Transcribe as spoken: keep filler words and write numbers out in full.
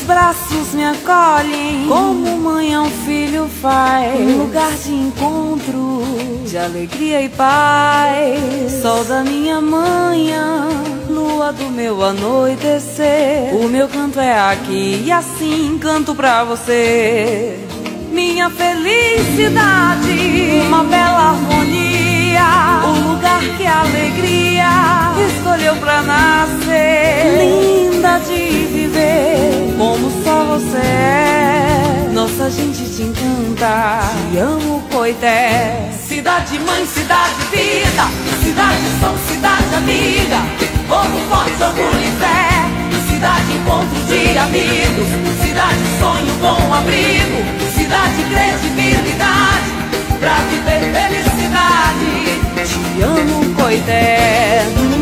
braços me acolhem, como mãe a um filho faz. Um lugar de encontro, de alegria e paz. Sol da minha manhã, lua do meu anoitecer. O meu canto é aqui e assim canto pra você. Minha felicidade, uma bela harmonia, o lugar que a alegria escolheu pra nascer. Linda de viver, como só você é. Nossa gente te encanta, te amo, Coité. Cidade mãe, cidade vida, cidade são, cidade amiga, povo forte, orgulho e fé. Cidade encontro de amigos, cidade sonho, bom abrigo, cidade credibilidade, pra viver felicidade. Te amo, Coité.